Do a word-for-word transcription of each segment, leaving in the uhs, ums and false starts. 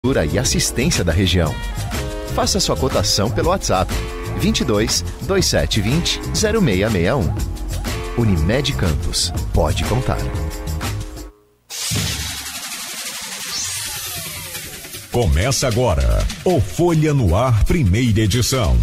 e assistência da região. Faça sua cotação pelo WhatsApp vinte e dois, vinte e sete vinte, zero seis seis um. Unimed Campos, pode contar. Começa agora o Folha no Ar, primeira edição.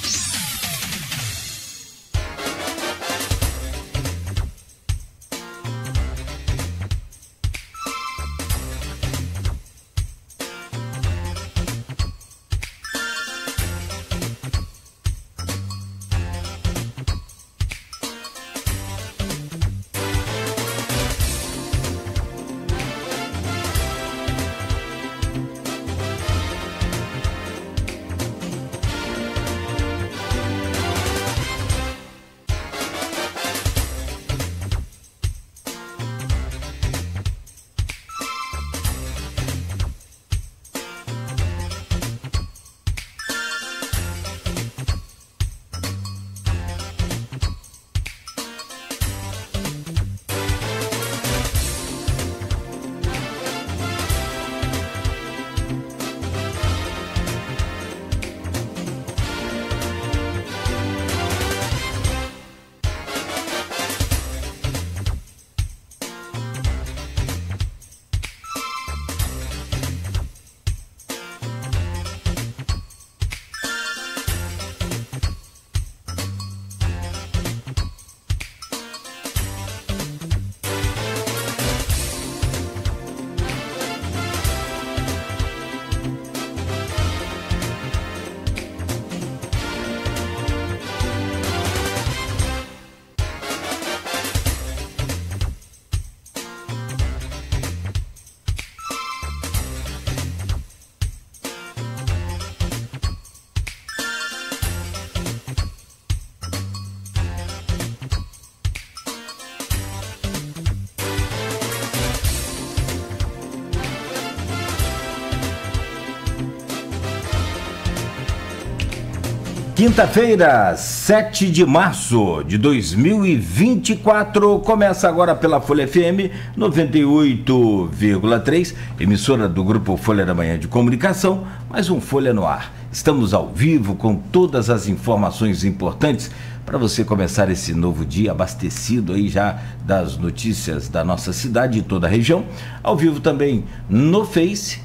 Quinta-feira, sete de março de dois mil e vinte e quatro, começa agora pela Folha F M noventa e oito vírgula três, emissora do Grupo Folha da Manhã de Comunicação, mais um Folha no Ar. Estamos ao vivo com todas as informações importantes para você começar esse novo dia abastecido aí já das notícias da nossa cidade e toda a região. Ao vivo também no Face,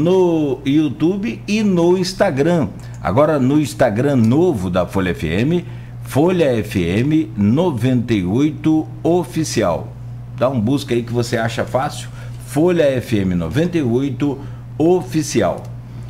no YouTube e no Instagram. Agora no Instagram novo da Folha F M, Folha F M noventa e oito Oficial. Dá um busca aí que você acha fácil, Folha F M noventa e oito Oficial.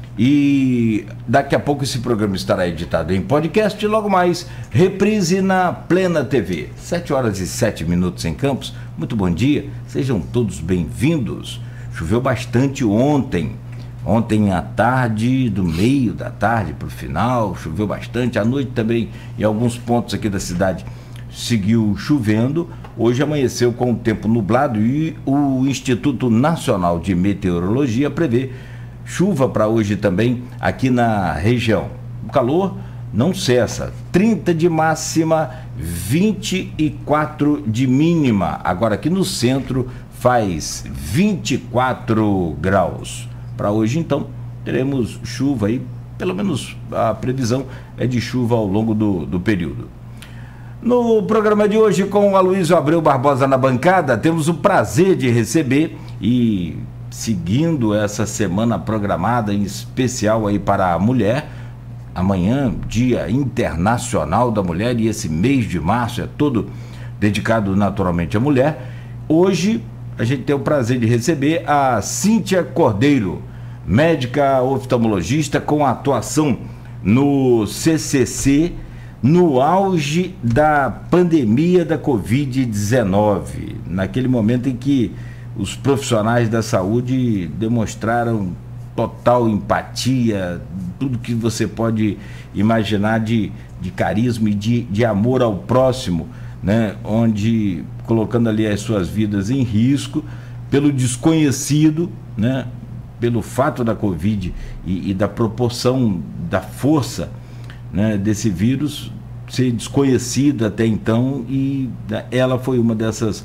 E daqui a pouco esse programa estará editado em podcast e logo mais reprise na Plena T V. sete horas e sete minutos em Campos. Muito bom dia, sejam todos bem-vindos. Choveu bastante ontem. Ontem à tarde, do meio da tarde para o final, choveu bastante. À noite também, em alguns pontos aqui da cidade, seguiu chovendo. Hoje amanheceu com o tempo nublado e o Instituto Nacional de Meteorologia prevê chuva para hoje também aqui na região. O calor não cessa, trinta de máxima, vinte e quatro de mínima. Agora aqui no centro faz vinte e quatro graus. Para hoje, então, teremos chuva aí, pelo menos a previsão é de chuva ao longo do, do período. No programa de hoje, com o Aloysio Abreu Barbosa na bancada, temos o prazer de receber e seguindo essa semana programada em especial aí para a mulher, amanhã, Dia Internacional da Mulher, e esse mês de março é todo dedicado naturalmente à mulher. Hoje a gente tem o prazer de receber a Cíntia Cordeiro, médica oftalmologista com atuação no C C C, no auge da pandemia da covid dezenove, naquele momento em que os profissionais da saúde demonstraram total empatia, tudo que você pode imaginar de, de carisma e de, de amor ao próximo, né? Onde colocando ali as suas vidas em risco pelo desconhecido, né? Pelo fato da Covid e, e da proporção da força, né, desse vírus ser desconhecida até então, e ela foi uma dessas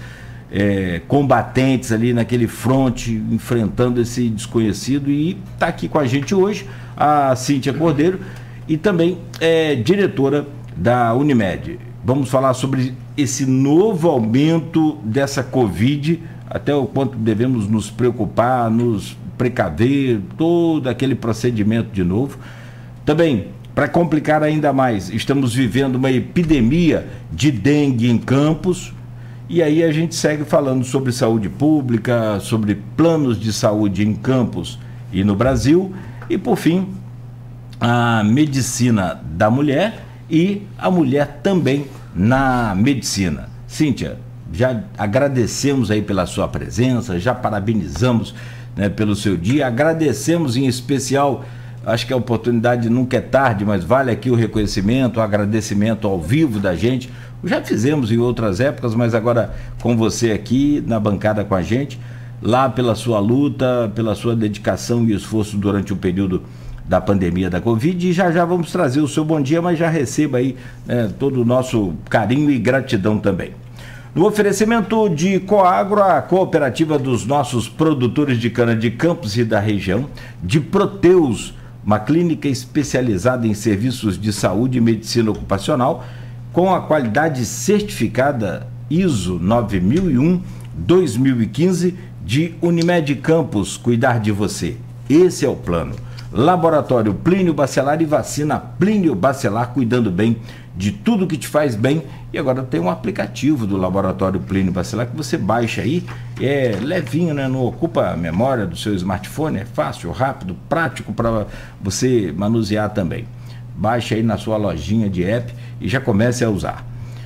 é, combatentes ali naquele fronte, enfrentando esse desconhecido, e está aqui com a gente hoje a Cíntia Cordeiro, e também é diretora da Unimed. Vamos falar sobre esse novo aumento dessa Covid, até o quanto devemos nos preocupar, nos precaver, todo aquele procedimento de novo. Também, para complicar ainda mais, estamos vivendo uma epidemia de dengue em Campos, e aí a gente segue falando sobre saúde pública, sobre planos de saúde em Campos e no Brasil, e por fim, a medicina da mulher e a mulher também na medicina. Cíntia, já agradecemos aí pela sua presença, já parabenizamos, né, pelo seu dia, agradecemos em especial, acho que a oportunidade nunca é tarde, mas vale aqui o reconhecimento, o agradecimento ao vivo da gente. Já fizemos em outras épocas, mas agora com você aqui na bancada com a gente, lá pela sua luta, pela sua dedicação e esforço durante o período da pandemia da Covid, e já já vamos trazer o seu bom dia, mas já receba aí, né, todo o nosso carinho e gratidão também. No oferecimento de Coagro, a cooperativa dos nossos produtores de cana de Campos e da região, de Proteus, uma clínica especializada em serviços de saúde e medicina ocupacional, com a qualidade certificada I S O nove mil e um dois mil e quinze de Unimed Campos, cuidar de você. Esse é o plano. Laboratório Plínio Bacelar e vacina Plínio Bacelar, cuidando bem de tudo que te faz bem. E agora tem um aplicativo do Laboratório Plínio Bacelar que você baixa aí, é levinho, né? Não ocupa a memória do seu smartphone, é fácil, rápido, prático para você manusear também. Baixa aí na sua lojinha de app e já comece a usar.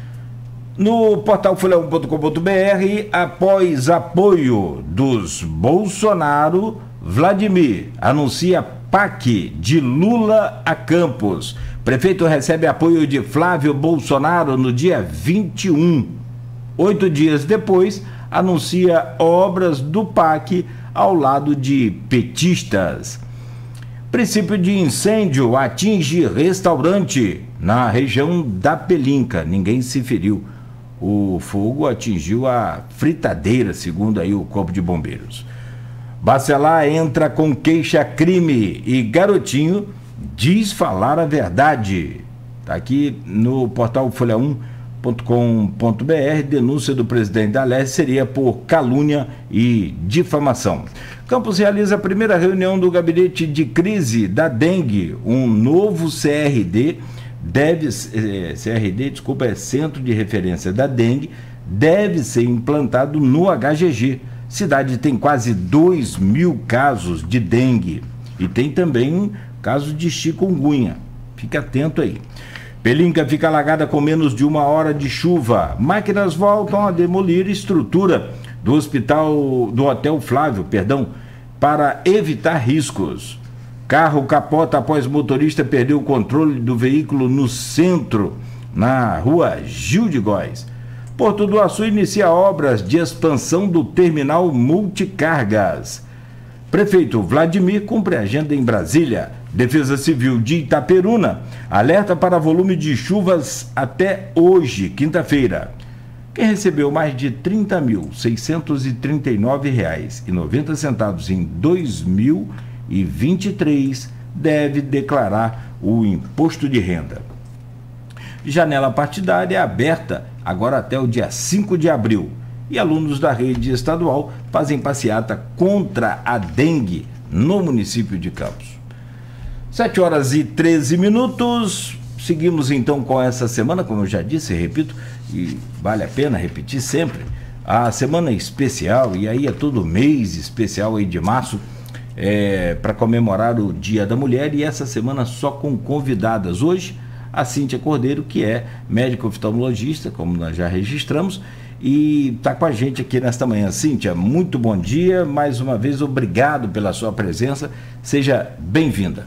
No portal folha um ponto com ponto br, após apoio dos Bolsonaro, Vladimir anuncia P A C de Lula a Campos. Prefeito recebe apoio de Flávio Bolsonaro no dia vinte e um. Oito dias depois, anuncia obras do P A C ao lado de petistas. Princípio de incêndio atinge restaurante na região da Pelinca. Ninguém se feriu. O fogo atingiu a fritadeira, segundo aí o Corpo de Bombeiros. Bacelar entra com queixa-crime e Garotinho diz falar a verdade. Está aqui no portal folha um ponto com ponto br, denúncia do presidente da Leste seria por calúnia e difamação. Campos realiza a primeira reunião do gabinete de crise da dengue. Um novo C R D deve eh, C R D, desculpa, é Centro de Referência da Dengue, deve ser implantado no H G G. Cidade tem quase dois mil casos de dengue e tem também casos de chikungunya. Fique atento aí. Pelinca fica alagada com menos de uma hora de chuva. Máquinas voltam a demolir estrutura do hospital, do Hotel Flávio, perdão, para evitar riscos. Carro capota após motorista perder o controle do veículo no centro, na rua Gil de Góes. Porto do Açu inicia obras de expansão do terminal multicargas. Prefeito Vladimir cumpre agenda em Brasília. Defesa Civil de Itaperuna alerta para volume de chuvas até hoje, quinta-feira. Quem recebeu mais de trinta mil seiscentos e trinta e nove reais e noventa centavos em dois mil e vinte e três deve declarar o imposto de renda. Janela partidária aberta agora até o dia cinco de abril. E alunos da rede estadual fazem passeata contra a dengue no município de Campos. sete horas e treze minutos. Seguimos então com essa semana, como eu já disse, repito, e vale a pena repetir sempre, a semana especial, e aí é todo mês especial aí de março, é, para comemorar o Dia da Mulher, e essa semana só com convidadas. Hoje, a Cíntia Cordeiro, que é médica oftalmologista, como nós já registramos, e está com a gente aqui nesta manhã. Cíntia, muito bom dia, mais uma vez obrigado pela sua presença, seja bem-vinda.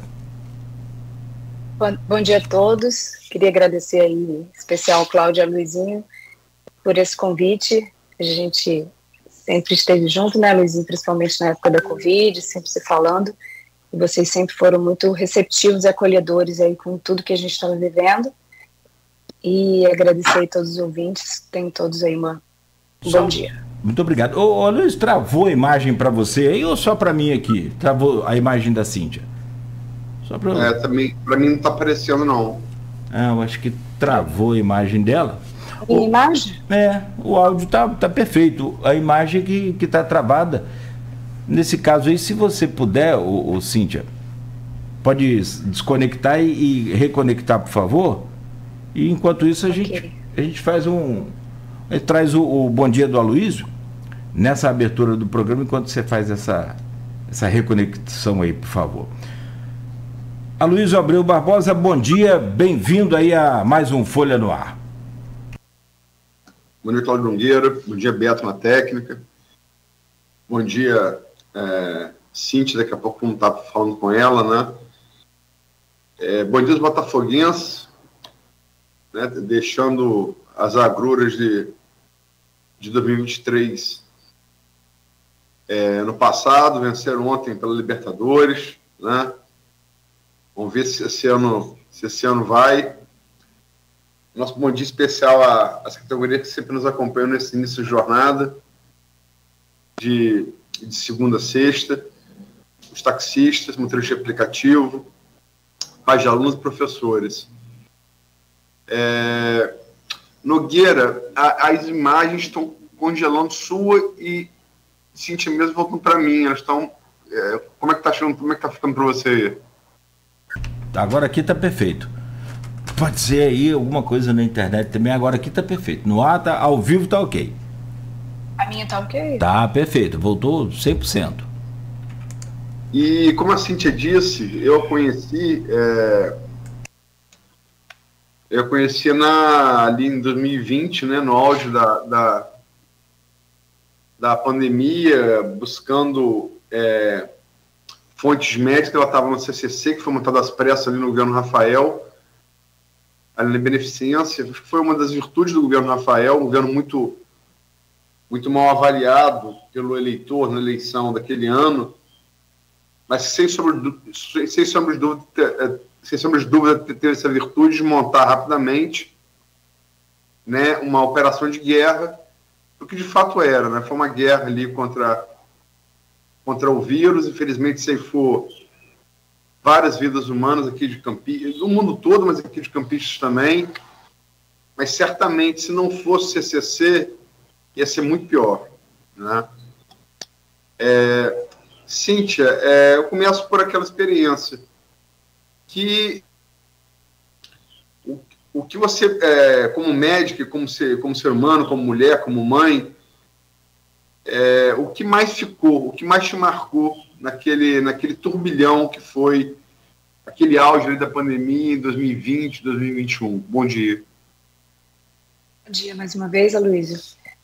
Bom, bom dia a todos, queria agradecer aí, em especial Cláudia e Luizinho, por esse convite. A gente sempre esteve junto, né, Luizinho, principalmente na época da Covid, sempre se falando, e vocês sempre foram muito receptivos e acolhedores aí com tudo que a gente estava vivendo, e agradecer a todos os ouvintes, tenham todos aí uma, um Só, bom dia. Muito obrigado. Ô, ô Luiz, travou a imagem para você aí ou só para mim aqui? Travou a imagem da Cíntia? Só pra... É, também, para mim não está aparecendo, não. Ah, eu acho que travou a imagem dela. A o, imagem? É, o áudio tá, tá perfeito. A imagem que, que tá travada. Nesse caso aí, se você puder, ô, ô, Cíntia, pode desconectar e, e reconectar, por favor. E enquanto isso, a, okay. gente, a gente faz um... A gente traz o, o Bom Dia do Aloysio nessa abertura do programa, enquanto você faz essa, essa reconexão aí, por favor. Aloysio Abreu Barbosa, bom dia, bem-vindo aí a mais um Folha no Ar. Bom dia, Cláudio Nogueira, bom dia, Beto na técnica, bom dia, é, Cíntia, daqui a pouco vamos estar falando com ela, né? É, bom dia, os botafoguenses, né, deixando as agruras de, de dois mil e vinte e três é, no passado, venceram ontem pela Libertadores, né? Vamos ver se esse ano, se esse ano vai. Nosso bom dia especial às categorias que sempre nos acompanham nesse início de jornada, de, de segunda a sexta, os taxistas, motoristas de aplicativo, pais de alunos e professores. É, Nogueira, a, as imagens estão congelando sua e Cíntia mesmo voltando para mim. Elas estão. É, como é que está achando? Como é que tá ficando para você aí? Agora aqui tá perfeito. Pode ser aí alguma coisa na internet também, agora aqui tá perfeito. No ar, tá, ao vivo tá ok. A minha tá ok? Tá perfeito, voltou cem por cento. E como a Cíntia disse, eu a conheci, é, eu conheci na, ali em dois mil e vinte, né, no auge da, da, da pandemia, buscando... É, fontes médicas, ela estava no C C C, que foi montada às pressas ali no governo Rafael, ali na Beneficência. Foi uma das virtudes do governo Rafael, um governo muito, muito mal avaliado pelo eleitor na eleição daquele ano, mas sem sombra, sem sombra de dúvida, sem sombra de dúvida teve essa virtude de montar rapidamente, né, uma operação de guerra, o que de fato era, né? Foi uma guerra ali contra... contra o vírus, infelizmente ceifou várias vidas humanas aqui de Campinas, do mundo todo, mas aqui de Campinas também, mas certamente se não fosse C C C, ia ser muito pior, né? É, Cíntia, é, eu começo por aquela experiência, que o, o que você, é, como médica, como ser, como ser humano, como mulher, como mãe, É, o que mais ficou, o que mais te marcou naquele, naquele turbilhão que foi aquele auge ali da pandemia em dois mil e vinte, dois mil e vinte e um? Bom dia. Bom dia mais uma vez, Aloysio.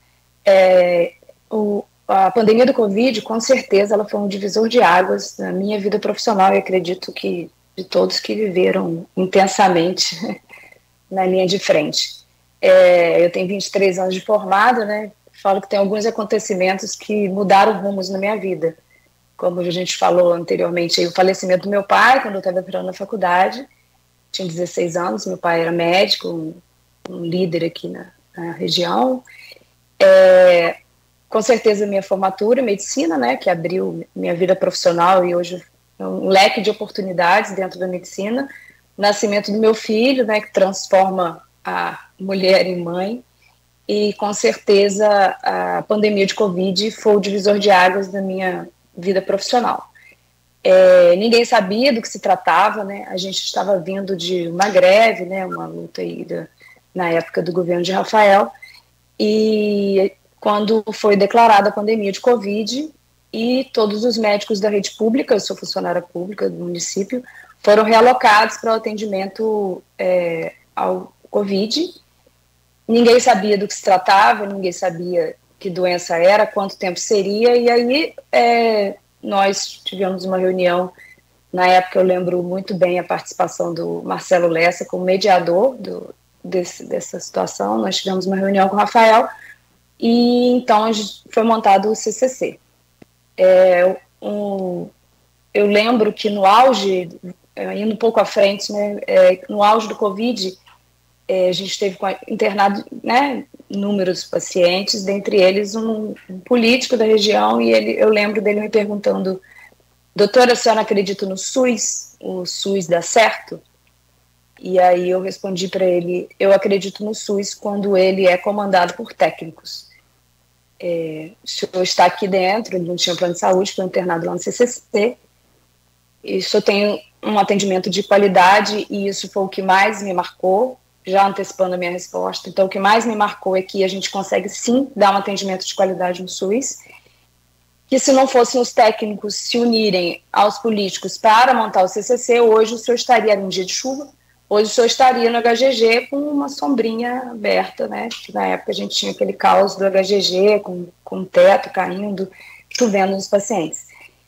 É, o, a pandemia do Covid, com certeza, ela foi um divisor de águas na minha vida profissional e acredito que de todos que viveram intensamente na linha de frente. É, eu tenho vinte e três anos de formada, né? Falo que tem alguns acontecimentos que mudaram rumos na minha vida. Como a gente falou anteriormente, o falecimento do meu pai, quando eu estava entrando na faculdade, tinha dezesseis anos, meu pai era médico, um, um líder aqui na, na região. É, com certeza minha formatura em medicina, né, que abriu minha vida profissional e hoje é um leque de oportunidades dentro da medicina. O nascimento do meu filho, né, que transforma a mulher em mãe. E, com certeza, a pandemia de Covid foi o divisor de águas da minha vida profissional. É, ninguém sabia do que se tratava, né? A gente estava vindo de uma greve, né? Uma luta aí da, na época do governo de Rafael, e quando foi declarada a pandemia de Covid, e todos os médicos da rede pública, eu sou funcionária pública do município, foram realocados para o atendimento é, ao Covid. Ninguém sabia do que se tratava, ninguém sabia que doença era, quanto tempo seria, e aí é, nós tivemos uma reunião, na época eu lembro muito bem a participação do Marcelo Lessa como mediador do, desse, dessa situação. Nós tivemos uma reunião com o Rafael, e então foi montado o C C C. É, um, eu lembro que no auge, indo um pouco à frente, né, é, no auge do Covid, é, a gente teve internado, né, inúmeros pacientes, dentre eles um, um político da região, e ele, eu lembro dele me perguntando: doutora, a senhora acredita no SUS? O SUS dá certo? E aí eu respondi para ele: eu acredito no SUS quando ele é comandado por técnicos. É, o senhor está aqui dentro, ele não tinha plano de saúde, foi internado lá no C C C, e o senhor tem um atendimento de qualidade, e isso foi o que mais me marcou, já antecipando a minha resposta. Então, o que mais me marcou é que a gente consegue, sim, dar um atendimento de qualidade no SUS, que se não fossem os técnicos se unirem aos políticos para montar o C C C, hoje o senhor estaria num dia de chuva, hoje o senhor estaria no H G G com uma sombrinha aberta, né? Que na época a gente tinha aquele caos do H G G, com, com o teto caindo, chovendo nos pacientes.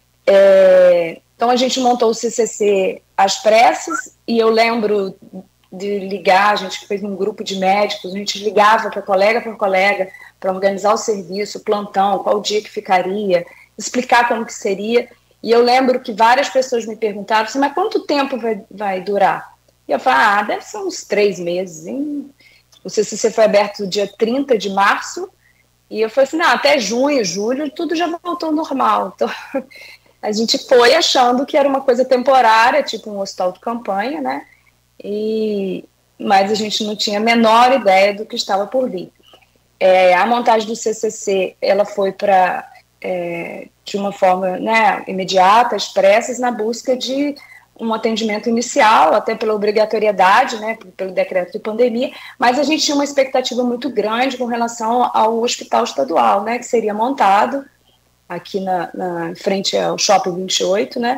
É, então a gente montou o C C C às pressas, e eu lembro de ligar, a gente fez um grupo de médicos, a gente ligava para colega por colega para organizar o serviço, o plantão, qual dia que ficaria, explicar como que seria. E eu lembro que várias pessoas me perguntaram assim: mas quanto tempo vai, vai durar? E eu falei: ah, deve ser uns três meses. Hein? O C C C foi aberto no dia trinta de março, e eu falei assim: não, até junho, julho, tudo já voltou ao normal. Então, a gente foi achando que era uma coisa temporária, tipo um hospital de campanha, né? E, mas a gente não tinha a menor ideia do que estava por vir. É, a montagem do C C C, ela foi para, é, de uma forma, né, imediata, às pressas, na busca de um atendimento inicial, até pela obrigatoriedade, né, pelo decreto de pandemia, mas a gente tinha uma expectativa muito grande com relação ao hospital estadual, né, que seria montado aqui na, na frente ao Shopping vinte e oito, né,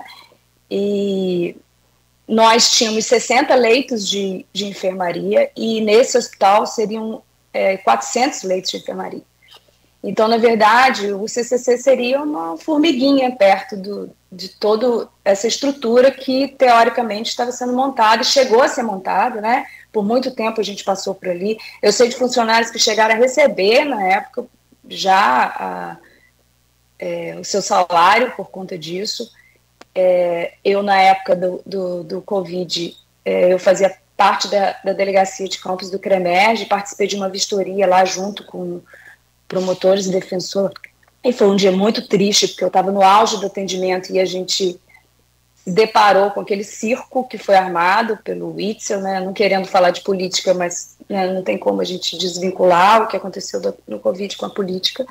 e nós tínhamos sessenta leitos de, de enfermaria, e nesse hospital seriam é, quatrocentos leitos de enfermaria. Então, na verdade, o C C C seria uma formiguinha perto do, de toda essa estrutura que, teoricamente, estava sendo montada, e chegou a ser montada, né? Por muito tempo a gente passou por ali. Eu sei de funcionários que chegaram a receber, na época, já a, é, o seu salário por conta disso. É, eu, na época do, do, do Covid, é, eu fazia parte da, da delegacia de campus do CREMERG, participei de uma vistoria lá junto com promotores e defensores, e foi um dia muito triste, porque eu estava no auge do atendimento e a gente se deparou com aquele circo que foi armado pelo Witzel, né, não querendo falar de política, mas, né, não tem como a gente desvincular o que aconteceu do, no Covid com a política,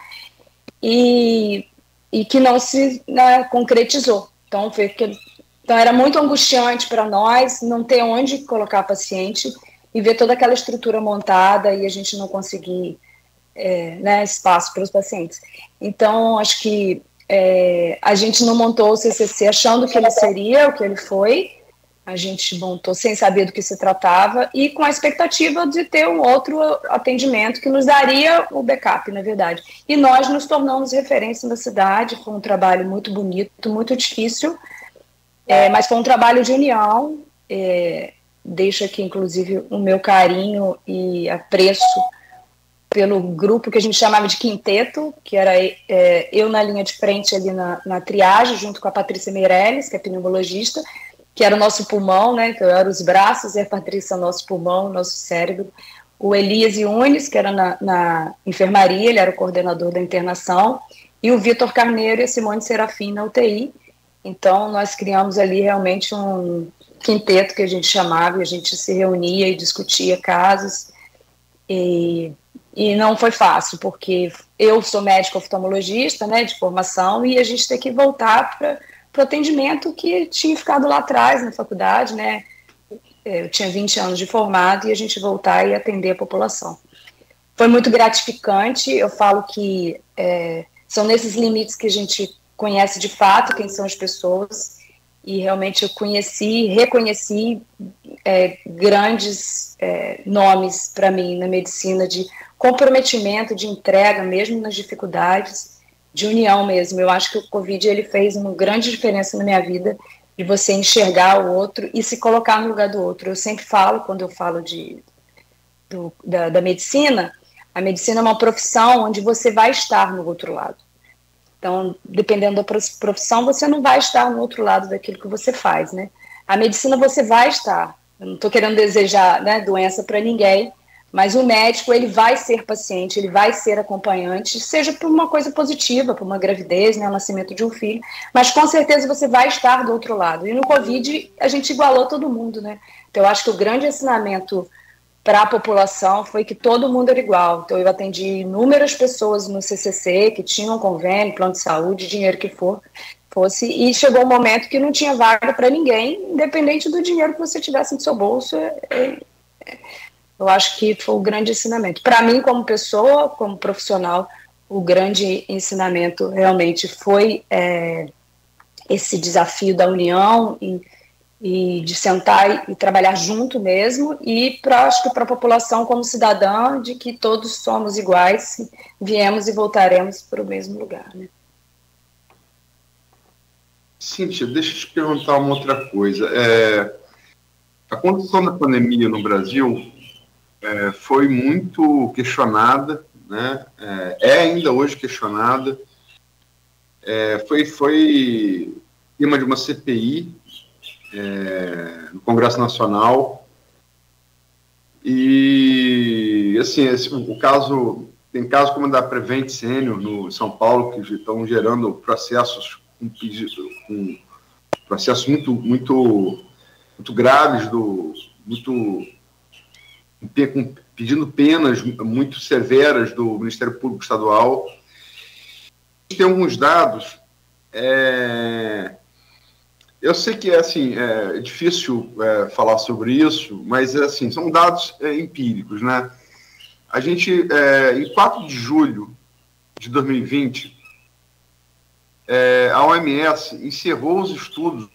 e, e que não se, né, concretizou. Então, foi aquele, então, era muito angustiante para nós não ter onde colocar paciente e ver toda aquela estrutura montada e a gente não conseguir É, né, espaço para os pacientes. Então, acho que é, a gente não montou o C C C achando que ele seria o que ele foi, a gente montou sem saber do que se tratava e com a expectativa de ter um outro atendimento que nos daria o backup, na verdade. E nós nos tornamos referência na cidade, foi um trabalho muito bonito, muito difícil, é, mas foi um trabalho de união. É, deixo aqui, inclusive, o meu carinho e apreço pelo grupo que a gente chamava de quinteto, que era é, eu na linha de frente ali na, na triagem, junto com a Patrícia Meirelles, que é pneumologista, que era o nosso pulmão, né, que eu era os braços, e a Patrícia nosso pulmão, nosso cérebro. O Elias Yunes, que era na, na enfermaria, ele era o coordenador da internação, e o Vitor Carneiro e a Simone Serafim na U T I. Então, nós criamos ali realmente um quinteto que a gente chamava, e a gente se reunia e discutia casos, e... E não foi fácil, porque eu sou médica oftalmologista, né, de formação, e a gente tem que voltar para o atendimento que tinha ficado lá atrás na faculdade, né. Eu tinha vinte anos de formado e a gente voltar e atender a população. Foi muito gratificante, eu falo que é, são nesses limites que a gente conhece de fato quem são as pessoas, e realmente eu conheci, reconheci é, grandes é, nomes para mim na medicina, de comprometimento, de entrega, mesmo nas dificuldades, de união mesmo. Eu acho que o Covid ele fez uma grande diferença na minha vida, de você enxergar o outro e se colocar no lugar do outro. Eu sempre falo, quando eu falo de, do, da, da medicina, a medicina é uma profissão onde você vai estar no outro lado. Então, dependendo da profissão, você não vai estar no outro lado daquilo que você faz, né? A medicina você vai estar eu não estou querendo desejar, né, doença para ninguém, mas o médico, ele vai ser paciente, ele vai ser acompanhante, seja por uma coisa positiva, por uma gravidez, né, o nascimento de um filho, mas com certeza você vai estar do outro lado. E no Covid, a gente igualou todo mundo, né? Então, eu acho que o grande ensinamento para a população foi que todo mundo era igual. Então, eu atendi inúmeras pessoas no C C C que tinham convênio, plano de saúde, dinheiro que for, fosse, e chegou um momento que não tinha vaga para ninguém, independente do dinheiro que você tivesse no seu bolso. É, é, eu acho que foi o grande ensinamento. Para mim, como pessoa, como profissional, o grande ensinamento realmente foi é, esse desafio da união e, e de sentar e, e trabalhar junto mesmo, e pra, acho que para a população como cidadã, de que todos somos iguais, viemos e voltaremos para o mesmo lugar, né? Cíntia, deixa eu te perguntar uma outra coisa. É, a condição da pandemia no Brasil é, foi muito questionada, né? É, é ainda hoje questionada. É, foi, foi tema de uma C P I é, no Congresso Nacional. E, assim, esse, o caso, tem casos como o da Prevent Senior no São Paulo, que estão gerando processos com, com processos muito, muito, muito graves, do, muito, com, pedindo penas muito severas do Ministério Público Estadual. Tem alguns dados, é, eu sei que assim, é difícil é, falar sobre isso, mas assim, são dados é, empíricos, né? A gente, é, em quatro de julho de dois mil e vinte, é, a O M S encerrou os estudos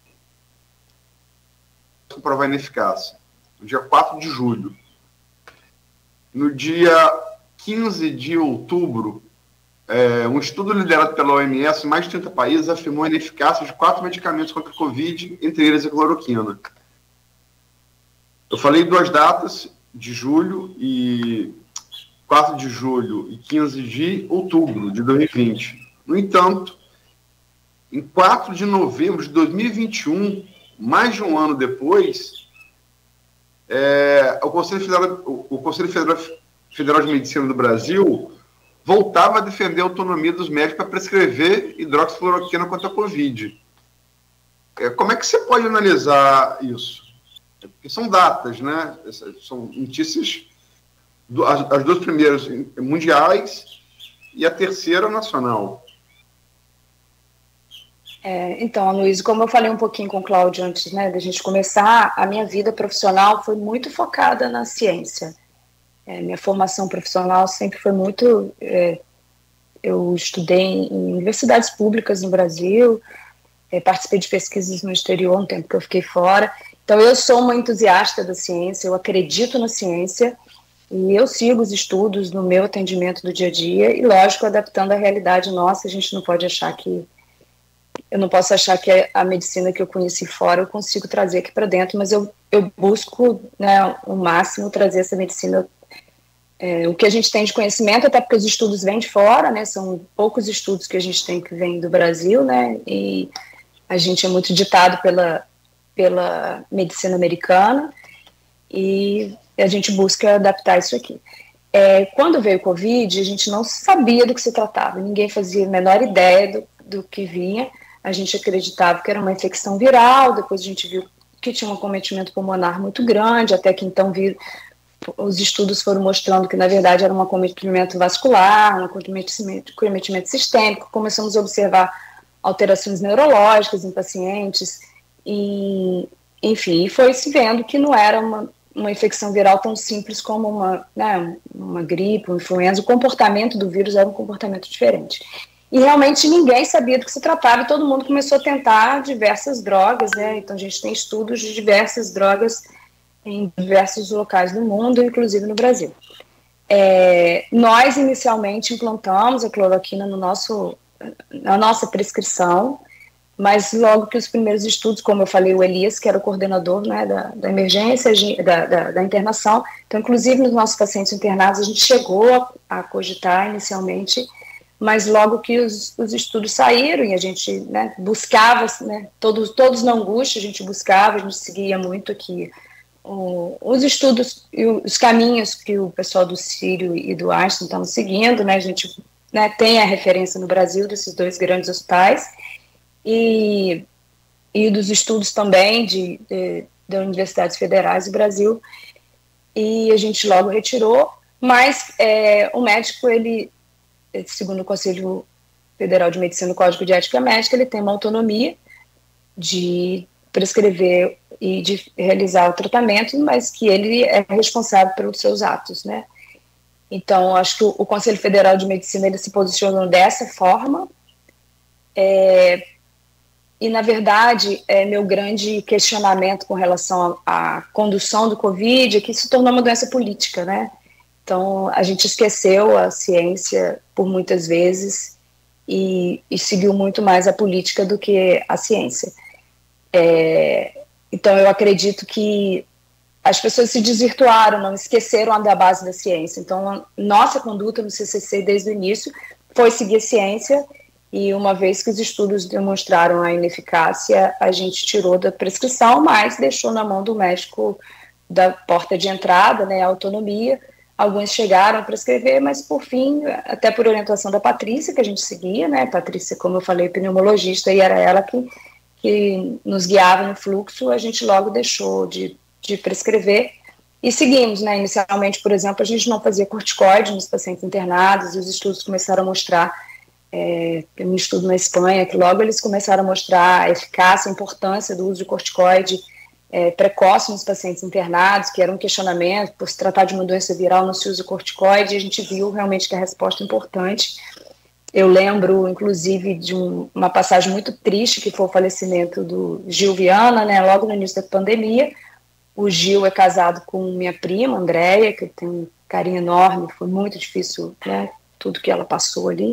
para comprovar a ineficácia, no dia quatro de julho. No dia quinze de outubro, é, um estudo liderado pela O M S em mais de trinta países afirmou a ineficácia de quatro medicamentos contra a Covid, entre eles a cloroquina. Eu falei duas datas, de julho e quatro de julho e quinze de outubro de dois mil e vinte. No entanto, em quatro de novembro de dois mil e vinte e um, mais de um ano depois, é, o Conselho Federal, o Conselho Federal, Federal de Medicina do Brasil voltava a defender a autonomia dos médicos para prescrever hidroxicloroquina contra a Covid. É, como é que você pode analisar isso? Porque são datas, né? São notícias, as, as duas primeiras mundiais e a terceira nacional. É, então, Luiz, como eu falei um pouquinho com o Cláudio antes, né, da gente começar, a minha vida profissional foi muito focada na ciência. É, minha formação profissional sempre foi muito... É, eu estudei em universidades públicas no Brasil, é, participei de pesquisas no exterior, um tempo que eu fiquei fora. Então, eu sou uma entusiasta da ciência, eu acredito na ciência, e eu sigo os estudos no meu atendimento do dia a dia, e, lógico, adaptando à realidade nossa. A gente não pode achar que... Eu não posso achar que a medicina que eu conheci fora eu consigo trazer aqui para dentro, mas eu, eu busco, né, o máximo trazer essa medicina, é, o que a gente tem de conhecimento, até porque os estudos vêm de fora, né, são poucos estudos que a gente tem que vêm do Brasil, né, e a gente é muito ditado pela, pela medicina americana, e a gente busca adaptar isso aqui. É, quando veio o Covid, a gente não sabia do que se tratava, ninguém fazia a menor ideia do, do que vinha. A gente acreditava que era uma infecção viral, depois a gente viu que tinha um acometimento pulmonar muito grande, até que então vi, os estudos foram mostrando que, na verdade, era um acometimento vascular, um acometimento, acometimento sistêmico. Começamos a observar alterações neurológicas em pacientes, e, enfim, foi se vendo que não era uma, uma infecção viral tão simples como uma, né, uma gripe, uma influenza. O comportamento do vírus era um comportamento diferente. E realmente ninguém sabia do que se tratava, e todo mundo começou a tentar diversas drogas, né? Então a gente tem estudos de diversas drogas em diversos locais do mundo, inclusive no Brasil. É, nós inicialmente implantamos a cloroquina no nosso, na nossa prescrição, mas logo que os primeiros estudos, como eu falei, o Elias, que era o coordenador, né, da, da emergência, da, da, da internação, então inclusive nos nossos pacientes internados a gente chegou a, a cogitar inicialmente, mas logo que os, os estudos saíram e a gente, né, buscava, né, todos, todos na angústia, a gente buscava, a gente seguia muito aqui o, os estudos e os caminhos que o pessoal do Sírio e do Einstein estão seguindo, né? A gente, né, tem a referência no Brasil desses dois grandes hospitais e, e dos estudos também de, de, de universidades federais do Brasil, e a gente logo retirou, mas é, o médico, ele, segundo o Conselho Federal de Medicina, o Código de Ética Médica, ele tem uma autonomia de prescrever e de realizar o tratamento, mas que ele é responsável pelos seus atos, né? Então, acho que o, o Conselho Federal de Medicina, ele se posicionou dessa forma, é, e, na verdade, é, meu grande questionamento com relação à condução do Covid é que se tornou uma doença política, né? Então, a gente esqueceu a ciência por muitas vezes e, e seguiu muito mais a política do que a ciência. É, então, eu acredito que as pessoas se desvirtuaram, não esqueceram da base da ciência. Então, nossa conduta no C C C desde o início foi seguir a ciência, e uma vez que os estudos demonstraram a ineficácia, a gente tirou da prescrição, mas deixou na mão do médico da porta de entrada, né, a autonomia. Alguns chegaram a prescrever, mas por fim, até por orientação da Patrícia, que a gente seguia, né, Patrícia, como eu falei, pneumologista, e era ela que, que nos guiava no fluxo, a gente logo deixou de, de prescrever e seguimos, né. Inicialmente, por exemplo, a gente não fazia corticoide nos pacientes internados, e os estudos começaram a mostrar, é, tem um estudo na Espanha, que logo eles começaram a mostrar a eficácia, a importância do uso de corticoide é, precoce nos pacientes internados, que era um questionamento, por se tratar de uma doença viral não se usa corticoide, e a gente viu realmente que a resposta é importante. Eu lembro, inclusive, de um, uma passagem muito triste, que foi o falecimento do Gil Viana, né, logo no início da pandemia. O Gil é casado com minha prima, Andréia, que tem um carinho enorme, foi muito difícil, né, tudo que ela passou ali.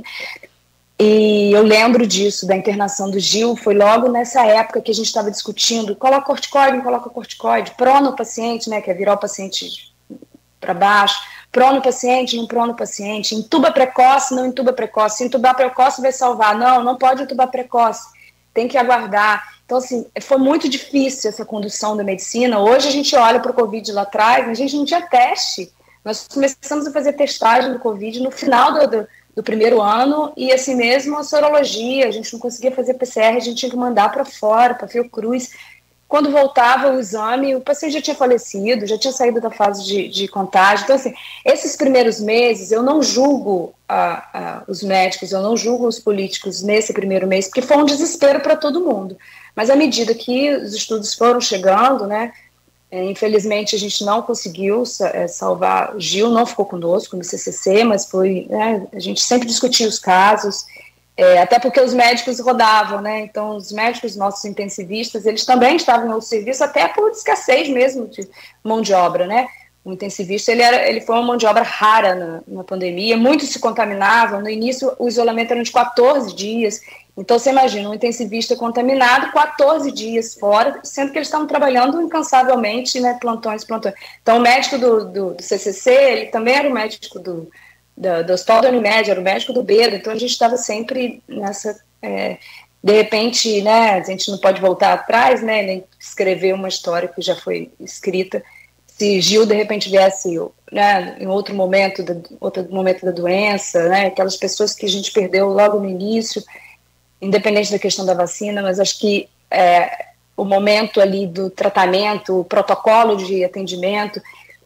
E eu lembro disso, da internação do Gil, foi logo nessa época que a gente estava discutindo, coloca corticoide, não coloca corticoide, prono o paciente, né, que é virar o paciente para baixo, prono o paciente, não prono o paciente, entuba precoce, não entuba precoce, se entubar precoce vai salvar, não, não pode entubar precoce, tem que aguardar. Então, assim, foi muito difícil essa condução da medicina. Hoje a gente olha para o Covid lá atrás, a gente não tinha teste, nós começamos a fazer testagem do Covid no final do, do do primeiro ano, e assim mesmo a sorologia, a gente não conseguia fazer P C R, a gente tinha que mandar para fora, para Fiocruz. Quando voltava o exame, o paciente já tinha falecido, já tinha saído da fase de, de contágio. Então, assim, esses primeiros meses, eu não julgo ah, ah, os médicos, eu não julgo os políticos nesse primeiro mês, porque foi um desespero para todo mundo. Mas à medida que os estudos foram chegando, né, É, infelizmente a gente não conseguiu é, salvar. Gil não ficou conosco no C C C, mas foi, né, a gente sempre discutia os casos, é, até porque os médicos rodavam, né, então os médicos nossos intensivistas, eles também estavam no serviço, até por escassez mesmo de mão de obra, né. O intensivista, ele, era, ele foi uma mão de obra rara na, na pandemia, muitos se contaminavam. No início o isolamento era de quatorze dias, então você imagina, um intensivista contaminado, quatorze dias fora, sendo que eles estavam trabalhando incansavelmente, né, plantões, plantões. Então o médico do, do, do C C C, ele também era o médico do, do, do Hospital da Unimed, era o médico do Beda, então a gente estava sempre nessa, é, de repente, né, a gente não pode voltar atrás, né, nem escrever uma história que já foi escrita. Se Gil, de repente, viesse, né, em outro momento, da, outro momento da doença, né, aquelas pessoas que a gente perdeu logo no início, independente da questão da vacina, mas acho que é, o momento ali do tratamento, o protocolo de atendimento,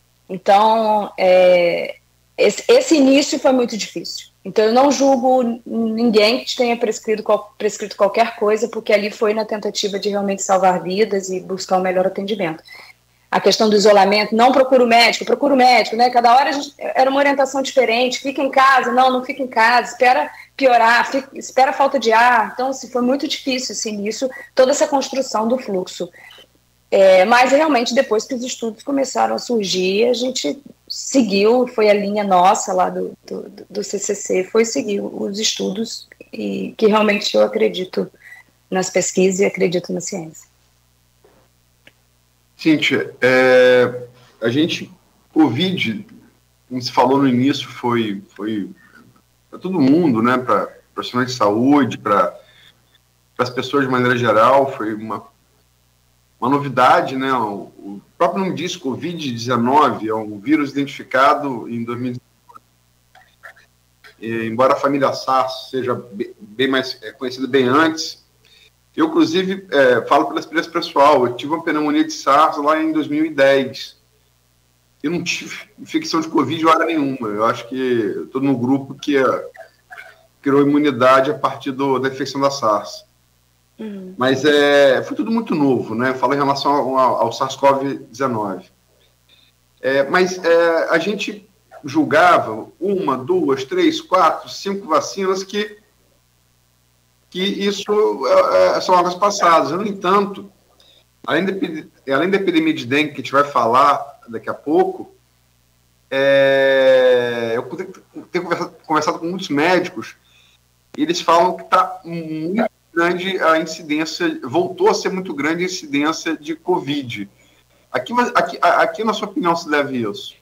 então, é, esse, esse início foi muito difícil. Então, eu não julgo ninguém que tenha prescrito, prescrito qualquer coisa, porque ali foi na tentativa de realmente salvar vidas e buscar um melhor atendimento. A questão do isolamento, não procura o médico, procura o médico, né? Cada hora a gente, era uma orientação diferente, fica em casa, não, não fica em casa, espera piorar, fica, espera a falta de ar. Então, assim, foi muito difícil esse início, toda essa construção do fluxo. É, mas, realmente, depois que os estudos começaram a surgir, a gente seguiu, foi a linha nossa lá do, do, do C C C, foi seguir os estudos, e que realmente eu acredito nas pesquisas e acredito na ciência. Cíntia, é, a gente, Covid, como se falou no início, foi, foi para todo mundo, né, para profissionais de saúde, para as pessoas de maneira geral, foi uma, uma novidade, né, o, o, próprio nome diz, covid dezenove, é um vírus identificado em dois mil e dezenove. E, embora a família SARS seja bem mais é, conhecida bem antes, eu, inclusive, é, falo pela experiência pessoal, eu tive uma pneumonia de SARS lá em dois mil e dez. Eu não tive infecção de Covid hora nenhuma. Eu acho que eu estou no grupo que é, criou imunidade a partir do, da infecção da SARS. Uhum. Mas é, foi tudo muito novo, né? Eu falo em relação ao, ao SARS-CoV dezenove. É, mas é, a gente julgava uma, duas, três, quatro, cinco vacinas que, que isso é, são águas passadas. No entanto, além da, além da epidemia de dengue, que a gente vai falar daqui a pouco, é, eu tenho conversado, conversado com muitos médicos e eles falam que está muito grande a incidência, voltou a ser muito grande a incidência de Covid. Aqui, aqui, aqui na sua opinião, se deve isso?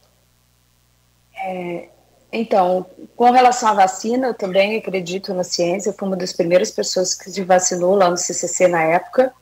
É, então, com relação à vacina, eu também acredito na ciência, eu fui uma das primeiras pessoas que se vacinou lá no C C C na época,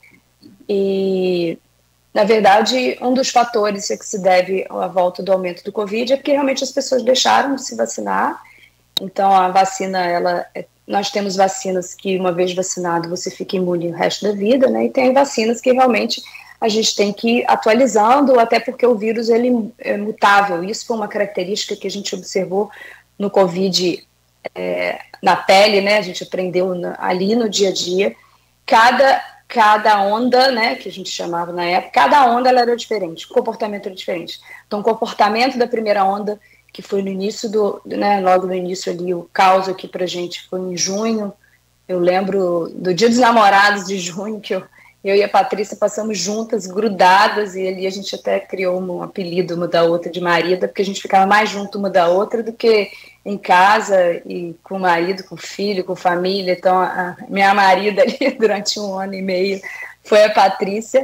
e na verdade, um dos fatores que se deve à volta do aumento do Covid é porque realmente as pessoas deixaram de se vacinar. Então, a vacina, ela, nós temos vacinas que, uma vez vacinado, você fica imune o resto da vida, né? E tem vacinas que realmente a gente tem que ir atualizando, até porque o vírus ele é mutável. Isso foi uma característica que a gente observou no Covid, é, na pele, né? A gente aprendeu na, ali no dia a dia. Cada Cada onda, né, que a gente chamava na época, cada onda ela era diferente, o comportamento era diferente. Então, o comportamento da primeira onda, que foi no início do, né, logo no início ali, o caos aqui pra gente foi em junho. Eu lembro do Dia dos Namorados de junho, que eu, eu e a Patrícia passamos juntas, grudadas, e ali a gente até criou um apelido uma da outra de marida, porque a gente ficava mais junto uma da outra do que em casa e com o marido, com o filho, com família. Então, a minha marida ali durante um ano e meio foi a Patrícia,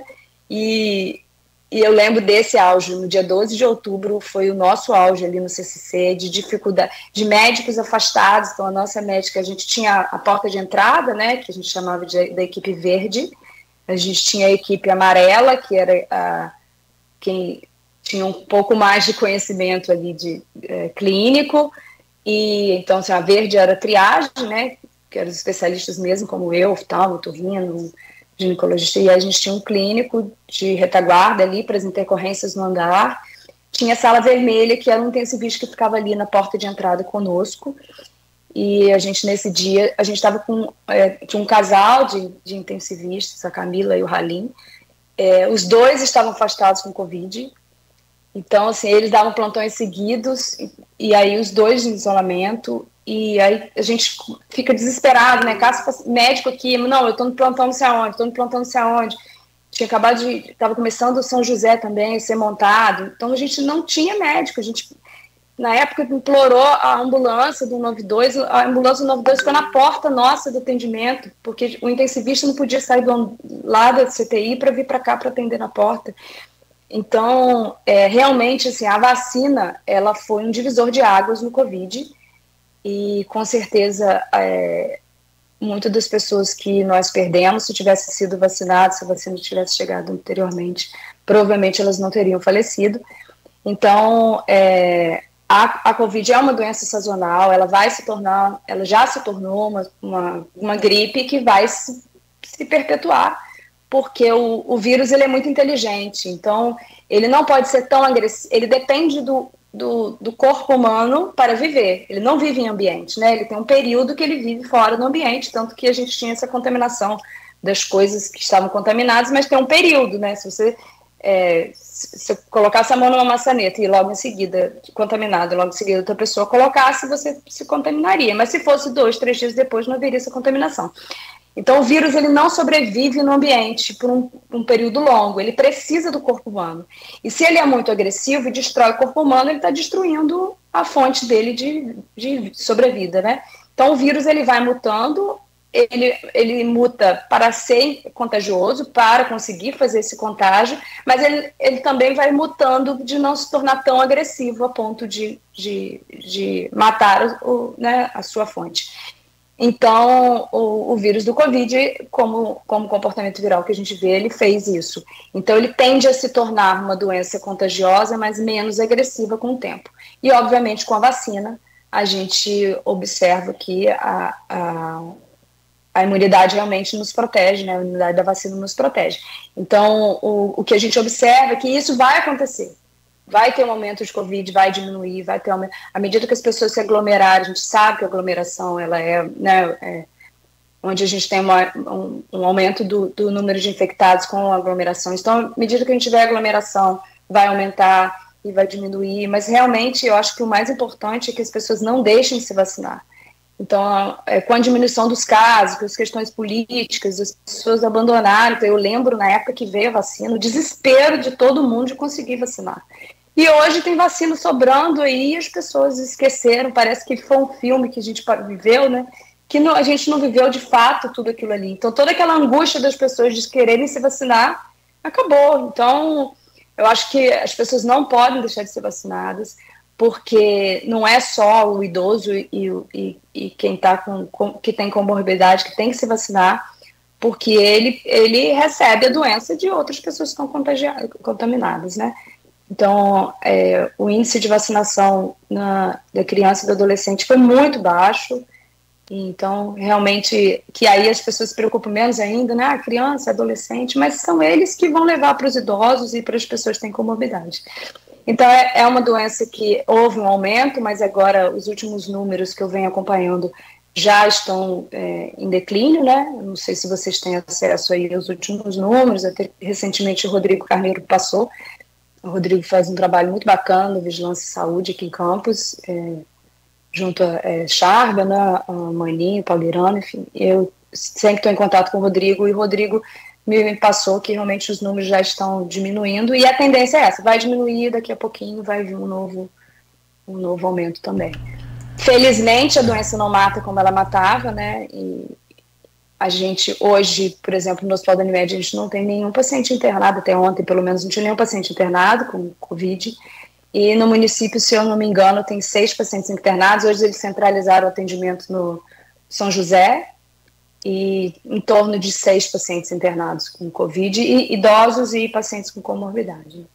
e, e eu lembro desse auge, no dia doze de outubro, foi o nosso auge ali no C C C, de dificuldade, de médicos afastados. Então, a nossa médica, a gente tinha a porta de entrada, né, que a gente chamava de, da equipe verde, a gente tinha a equipe amarela, que era a, quem tinha um pouco mais de conhecimento ali de é, clínico. E então, assim, a verde era a triagem, né, que eram os especialistas mesmo, como eu, oftalmo, otorrino, ginecologista, e a gente tinha um clínico de retaguarda ali para as intercorrências no andar. Tinha a sala vermelha, que era um intensivista que ficava ali na porta de entrada conosco, e a gente, nesse dia, a gente estava com, é, tinha um casal de, de intensivistas, a Camila e o Halim, é, os dois estavam afastados com Covid. Então, assim, eles davam plantões seguidos, e, e aí os dois em isolamento, e aí a gente fica desesperado, né? Caso médico aqui, não, eu tô no plantão não sei aonde, tô no plantão não sei aonde. Tinha acabado de, estava começando o São José também a ser montado, então a gente não tinha médico, a gente, na época, implorou a ambulância do noventa e dois, a ambulância do noventa e dois ficou na porta nossa do atendimento, porque o intensivista não podia sair do, lá da C T I para vir para cá para atender na porta. Então, é, realmente, assim, a vacina, ela foi um divisor de águas no Covid, e com certeza é, muitas das pessoas que nós perdemos, se tivessem sido vacinadas, se a vacina tivesse chegado anteriormente, provavelmente elas não teriam falecido. Então, é, a, a Covid é uma doença sazonal, ela vai se tornar, ela já se tornou uma, uma, uma gripe que vai se, se perpetuar, porque o, o vírus ele é muito inteligente, então ele não pode ser tão agressivo, ele depende do, do, do corpo humano para viver, ele não vive em ambiente, né? Ele tem um período que ele vive fora do ambiente, tanto que a gente tinha essa contaminação das coisas que estavam contaminadas, mas tem um período, né? Se você, é, se você colocasse a mão numa maçaneta e logo em seguida, contaminado, logo em seguida outra pessoa colocasse, você se contaminaria, mas se fosse dois, três dias depois, não haveria essa contaminação. Então, o vírus ele não sobrevive no ambiente por um, um período longo, ele precisa do corpo humano. E se ele é muito agressivo e destrói o corpo humano, ele está destruindo a fonte dele de, de sobrevida, né? Então, o vírus ele vai mutando, ele, ele muta para ser contagioso, para conseguir fazer esse contágio, mas ele, ele também vai mutando de não se tornar tão agressivo a ponto de, de, de matar o, né, a sua fonte. Então, o, o vírus do Covid, como, como comportamento viral que a gente vê, ele fez isso. Então, ele tende a se tornar uma doença contagiosa, mas menos agressiva com o tempo. E, obviamente, com a vacina, a gente observa que a, a, a imunidade realmente nos protege, né? A imunidade da vacina nos protege. Então, o, o que a gente observa é que isso vai acontecer. Vai ter um aumento de Covid, vai diminuir, vai ter aumento. À medida que as pessoas se aglomerarem, a gente sabe que a aglomeração, ela é, né, é onde a gente tem uma, um, um aumento do, do número de infectados com aglomerações. Então, à medida que a gente tiver aglomeração, vai aumentar e vai diminuir. Mas, realmente, eu acho que o mais importante é que as pessoas não deixem de se vacinar. Então, é, com a diminuição dos casos, com as questões políticas, as pessoas abandonaram. Então, eu lembro, na época que veio a vacina, o desespero de todo mundo de conseguir vacinar. E hoje tem vacina sobrando aí e as pessoas esqueceram, parece que foi um filme que a gente viveu, né? Que não, a gente não viveu de fato tudo aquilo ali. Então, toda aquela angústia das pessoas de quererem se vacinar, acabou. Então, eu acho que as pessoas não podem deixar de ser vacinadas, porque não é só o idoso e, e, e quem tá com, com, que tem comorbidade que tem que se vacinar, porque ele, ele recebe a doença de outras pessoas que estão contagiadas, contaminadas, né? Então, é, o índice de vacinação na, da criança e do adolescente foi muito baixo, então, realmente, que aí as pessoas se preocupam menos ainda, né, a criança, adolescente, mas são eles que vão levar para os idosos e para as pessoas que têm comorbidade. Então, é, é uma doença que houve um aumento, mas agora os últimos números que eu venho acompanhando já estão é, em declínio, né, eu não sei se vocês têm acesso aí aos últimos números, até recentemente o Rodrigo Carneiro passou. O Rodrigo faz um trabalho muito bacana, Vigilância e Saúde aqui em Campos, é, junto a é, Charba, né, a Maninho, Paulirano, enfim. Eu sempre estou em contato com o Rodrigo, e o Rodrigo me passou que realmente os números já estão diminuindo, e a tendência é essa, vai diminuir, daqui a pouquinho vai vir um novo, um novo aumento também. Felizmente, a doença não mata como ela matava, né, e a gente hoje, por exemplo, no Hospital da Unimed, a gente não tem nenhum paciente internado, até ontem pelo menos não tinha nenhum paciente internado com Covid, e no município, se eu não me engano, tem seis pacientes internados. Hoje eles centralizaram o atendimento no São José, e em torno de seis pacientes internados com Covid, e idosos e pacientes com comorbidade.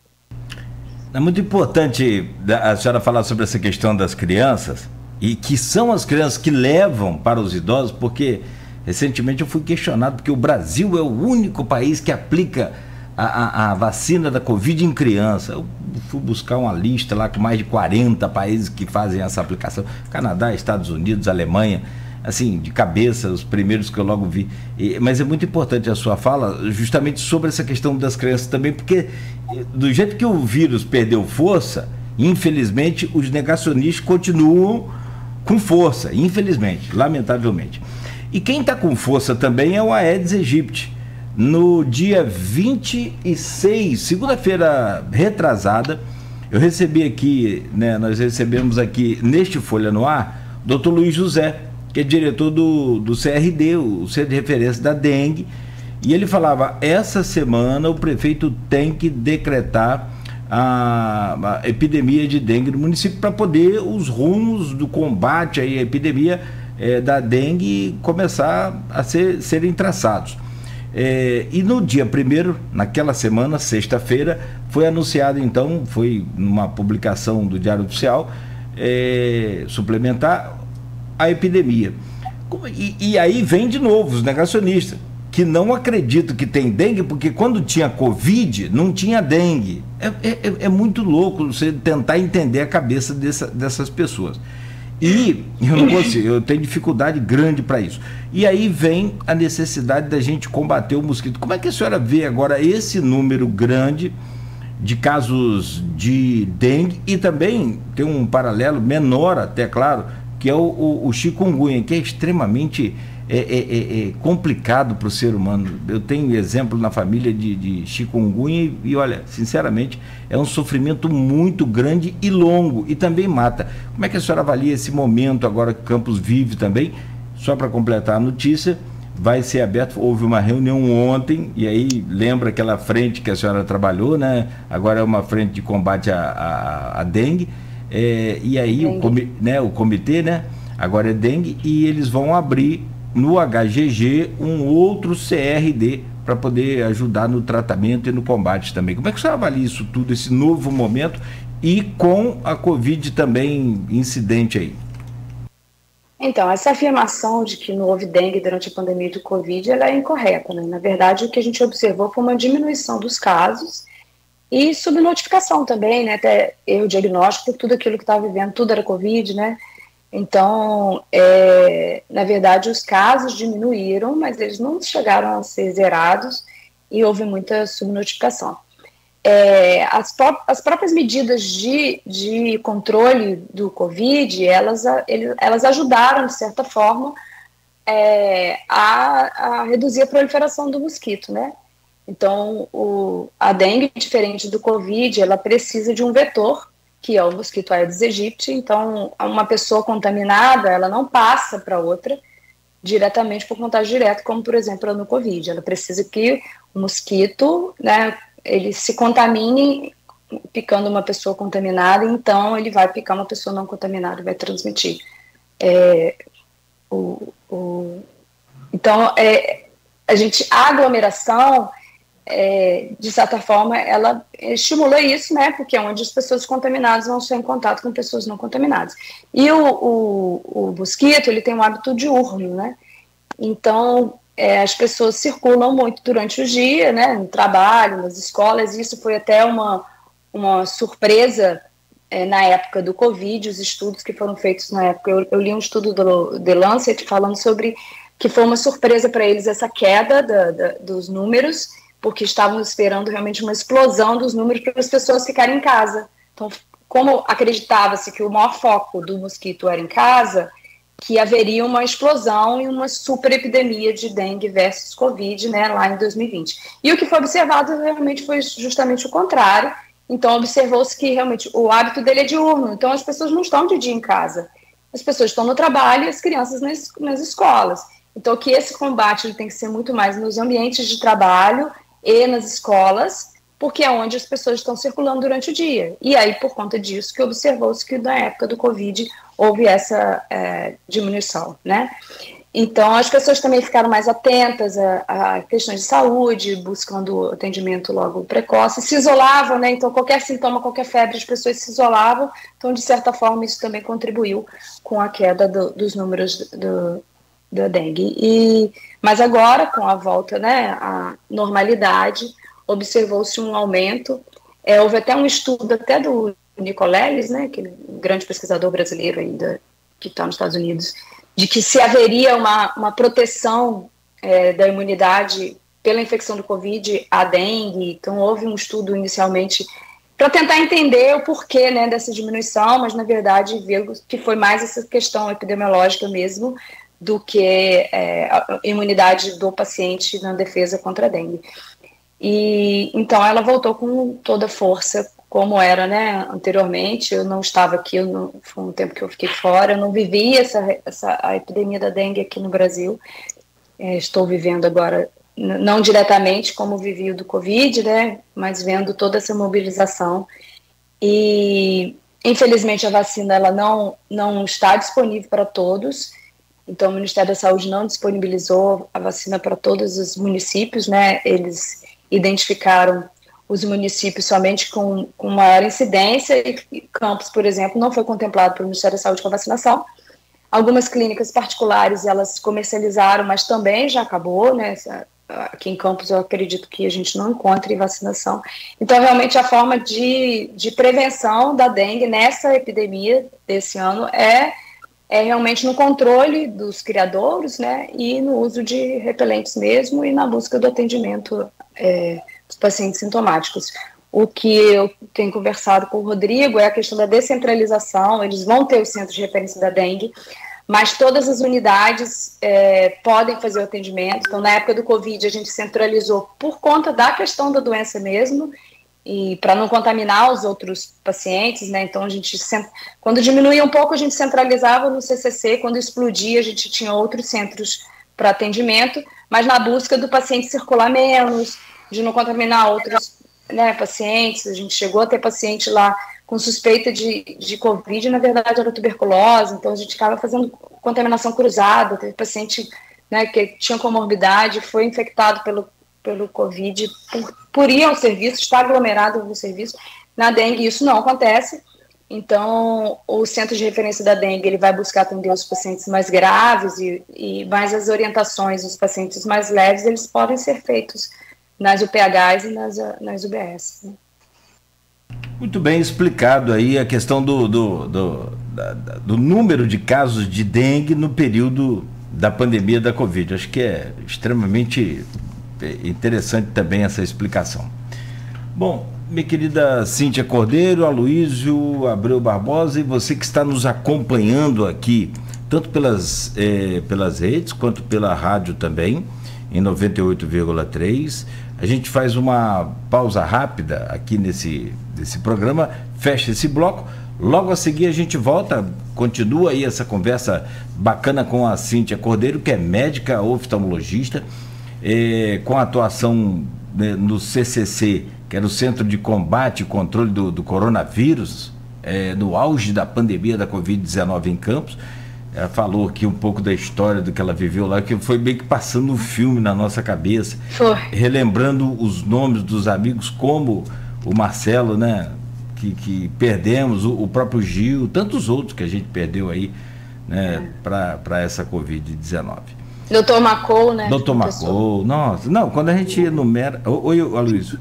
É muito importante a senhora falar sobre essa questão das crianças, e que são as crianças que levam para os idosos, porque recentemente eu fui questionado, porque o Brasil é o único país que aplica a, a, a vacina da Covid em criança. Eu fui buscar uma lista lá com mais de quarenta países que fazem essa aplicação. Canadá, Estados Unidos, Alemanha, assim, de cabeça, os primeiros que eu logo vi. E, mas é muito importante a sua fala, justamente sobre essa questão das crianças também, porque do jeito que o vírus perdeu força, infelizmente, os negacionistas continuam com força, infelizmente, lamentavelmente. E quem está com força também é o Aedes aegypti. No dia vinte e seis, segunda-feira retrasada, eu recebi aqui, né, nós recebemos aqui neste Folha no Ar, doutor Luiz José, que é diretor do, do C R D, o Centro de Referência da Dengue, e ele falava, essa semana o prefeito tem que decretar a, a epidemia de dengue no município para poder os rumos do combate à epidemia é, da dengue começar a ser, serem traçados. É, e no dia primeiro, naquela semana, sexta-feira, foi anunciado então, foi numa publicação do Diário Oficial, é, suplementar a epidemia. E, e aí vem de novo os negacionistas, que não acreditam que tem dengue, porque quando tinha Covid, não tinha dengue. É, é, é muito louco você tentar entender a cabeça dessa, dessas pessoas. E eu não consigo, eu tenho dificuldade grande para isso. E aí vem a necessidade da gente combater o mosquito. Como é que a senhora vê agora esse número grande de casos de dengue, e também tem um paralelo menor até, claro, que é o, o, o chikungunya, que é extremamente é, é, é, é complicado para o ser humano. Eu tenho exemplo na família de, de chikungunya e, e olha, sinceramente, é um sofrimento muito grande e longo, e também mata. Como é que a senhora avalia esse momento agora que Campos vive também? Só para completar a notícia, vai ser aberto, houve uma reunião ontem, e aí lembra aquela frente que a senhora trabalhou, né? Agora é uma frente de combate à, à, à dengue, é, e aí o, comi, né, o comitê, né? agora é dengue, e eles vão abrir no H G G um outro C R D para poder ajudar no tratamento e no combate também. Como é que você avalia isso tudo, esse novo momento, e com a Covid também incidente aí? Então, essa afirmação de que não houve dengue durante a pandemia do Covid, ela é incorreta, né? Na verdade, o que a gente observou foi uma diminuição dos casos e subnotificação também, né? Até erro diagnóstico, tudo aquilo que estava vivendo, tudo era Covid, né? Então, é, na verdade, os casos diminuíram, mas eles não chegaram a ser zerados e houve muita subnotificação. É, as, pró as próprias medidas de, de controle do Covid, elas, elas ajudaram, de certa forma, é, a, a reduzir a proliferação do mosquito, né? Então, o, a dengue, diferente do Covid, ela precisa de um vetor, que é o mosquito Aedes aegypti. Então, uma pessoa contaminada, ela não passa para outra diretamente por contágio direto, como, por exemplo, no Covid. Ela precisa que o mosquito, né, ele se contamine picando uma pessoa contaminada, então ele vai picar uma pessoa não contaminada e vai transmitir. É, o, o, então, é, a gente, a aglomeração, é, de certa forma, ela estimula isso, né, porque é onde as pessoas contaminadas vão ser em contato com pessoas não contaminadas. E o, o, o mosquito, ele tem um hábito diurno, né, então é, as pessoas circulam muito durante o dia, né, no trabalho, nas escolas, e isso foi até uma, uma surpresa é, na época do Covid, os estudos que foram feitos na época. Eu, eu li um estudo do The Lancet falando sobre que foi uma surpresa para eles essa queda da, da, dos números, porque estavam esperando realmente uma explosão dos números para as pessoas ficarem em casa. Então, como acreditava-se que o maior foco do mosquito era em casa, que haveria uma explosão e uma super epidemia de dengue versus Covid, né, lá em dois mil e vinte. E o que foi observado realmente foi justamente o contrário. Então, observou-se que realmente o hábito dele é diurno, então as pessoas não estão de dia em casa. As pessoas estão no trabalho e as crianças nas, nas escolas. Então, que esse combate ele tem que ser muito mais nos ambientes de trabalho e nas escolas, porque é onde as pessoas estão circulando durante o dia. E aí, por conta disso, que observou-se que na época do Covid houve essa é, diminuição, né? Então, as pessoas também ficaram mais atentas a, a questões de saúde, buscando atendimento logo precoce, se isolavam, né? Então, qualquer sintoma, qualquer febre, as pessoas se isolavam. Então, de certa forma, isso também contribuiu com a queda do, dos números do, da dengue. E, mas agora, com a volta, né, à normalidade, observou-se um aumento. É, houve até um estudo até do Nicoleles, né, que é um grande pesquisador brasileiro ainda, que está nos Estados Unidos, de que se haveria uma, uma proteção é, da imunidade pela infecção do Covid à dengue. Então, houve um estudo inicialmente para tentar entender o porquê, né, dessa diminuição, mas, na verdade, viu que foi mais essa questão epidemiológica mesmo do que é, a imunidade do paciente na defesa contra a dengue. E, então, ela voltou com toda força, como era, né, anteriormente. Eu não estava aqui, eu não, foi um tempo que eu fiquei fora, eu não vivi essa, essa, a epidemia da dengue aqui no Brasil. É, estou vivendo agora, não diretamente como vivi o do Covid, né, mas vendo toda essa mobilização. E, infelizmente, a vacina ela não, não está disponível para todos. Então, o Ministério da Saúde não disponibilizou a vacina para todos os municípios, né, eles identificaram os municípios somente com, com maior incidência, e Campos, por exemplo, não foi contemplado pelo Ministério da Saúde com a vacinação. Algumas clínicas particulares, elas comercializaram, mas também já acabou, né? Aqui em Campos eu acredito que a gente não encontre vacinação. Então, realmente, a forma de, de prevenção da dengue nessa epidemia desse ano é, é realmente no controle dos criadouros, né? E no uso de repelentes mesmo, e na busca do atendimento é, dos pacientes sintomáticos. O que eu tenho conversado com o Rodrigo é a questão da descentralização. Eles vão ter o centro de referência da dengue, mas todas as unidades é, podem fazer o atendimento. Então, na época do Covid, a gente centralizou por conta da questão da doença mesmo, e para não contaminar os outros pacientes, né? Então, a gente, quando diminuía um pouco, a gente centralizava no C C C, quando explodia, a gente tinha outros centros para atendimento, mas na busca do paciente circular menos, de não contaminar outros, né, pacientes. A gente chegou a ter paciente lá com suspeita de, de Covid, na verdade era tuberculose, então a gente acaba fazendo contaminação cruzada, teve paciente, né, que tinha comorbidade, foi infectado pelo, pelo Covid, por, por ir ao serviço, estar aglomerado no serviço. Na dengue isso não acontece, então o centro de referência da dengue ele vai buscar atender os pacientes mais graves, e, e mais as orientações dos pacientes mais leves, eles podem ser feitos nas U P Hs e nas, nas U B S. Né? Muito bem explicado aí a questão do, do, do, da, do número de casos de dengue no período da pandemia da Covid. Acho que é extremamente interessante também essa explicação. Bom, minha querida Cíntia Cordeiro, Aloísio Abreu Barbosa, e você que está nos acompanhando aqui, tanto pelas, eh, pelas redes quanto pela rádio também, em noventa e oito vírgula três. A gente faz uma pausa rápida aqui nesse, nesse programa, fecha esse bloco, logo a seguir a gente volta, continua aí essa conversa bacana com a Cíntia Cordeiro, que é médica oftalmologista, eh, com atuação, né, no C C C, que era o Centro de Combate e Controle do, do Coronavírus, eh, no auge da pandemia da covid dezenove em Campos. Ela falou aqui um pouco da história do que ela viveu lá, que foi bem que passando um filme na nossa cabeça, foi. Relembrando os nomes dos amigos, como o Marcelo, né, que, que perdemos, o, o próprio Gil, tantos outros que a gente perdeu aí, né, é. para essa covid dezenove. doutor Macou, né? doutor Macou, nossa, não, quando a gente enumera... Oi, Aloysio.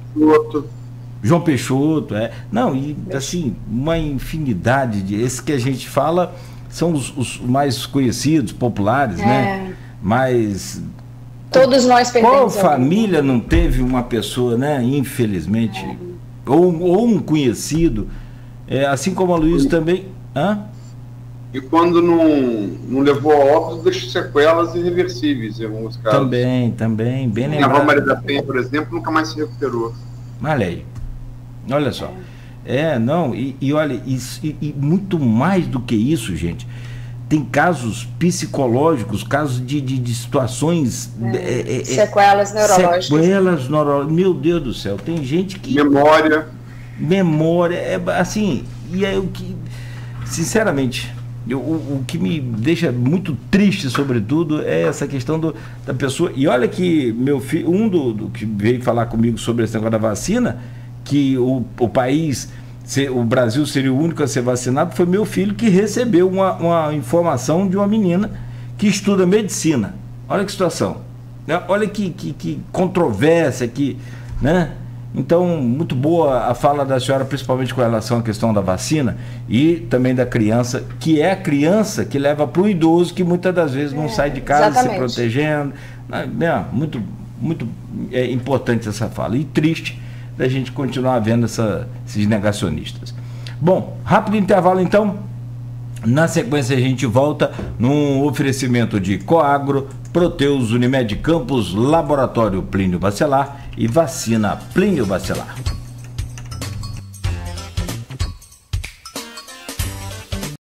João Peixoto, é. Não, e assim, uma infinidade de... Esse que a gente fala... São os, os mais conhecidos, populares, é. né? Mas... Todos nós perdemos. Qual família não teve uma pessoa, né? Infelizmente. É. Ou, ou um conhecido. É, assim como a Luísa também... Hã? E quando não, não levou a óbito, deixa sequelas irreversíveis em alguns casos. Também, também. Bem lembrado. A Avó Maria da Penha, por exemplo, nunca mais se recuperou. Olha aí. Olha só. É. É, não, e, e olha, e, e muito mais do que isso, gente, tem casos psicológicos, casos de, de, de situações... É, é, sequelas neurológicas. Sequelas neurológicas, meu Deus do céu, tem gente que... Memória. Memória, é assim, e é o que, sinceramente, eu, o, o que me deixa muito triste, sobretudo, é essa questão do, da pessoa... E olha que meu filho, um do, do que veio falar comigo sobre esse negócio da vacina... que o, o país, o Brasil seria o único a ser vacinado, foi meu filho que recebeu uma, uma informação de uma menina que estuda medicina. Olha que situação, né? Olha que, que, que controvérsia, que, né? Então, muito boa a fala da senhora, principalmente com relação à questão da vacina e também da criança, que é a criança que leva para o idoso, que muitas das vezes não é, sai de casa exatamente. Se protegendo. É, muito, muito é importante essa fala. E triste da gente continuar vendo essa, esses negacionistas. Bom, rápido intervalo então. Na sequência a gente volta num oferecimento de Coagro, Proteus, Unimed Campos, Laboratório Plínio Bacelar e Vacina Plínio Bacelar.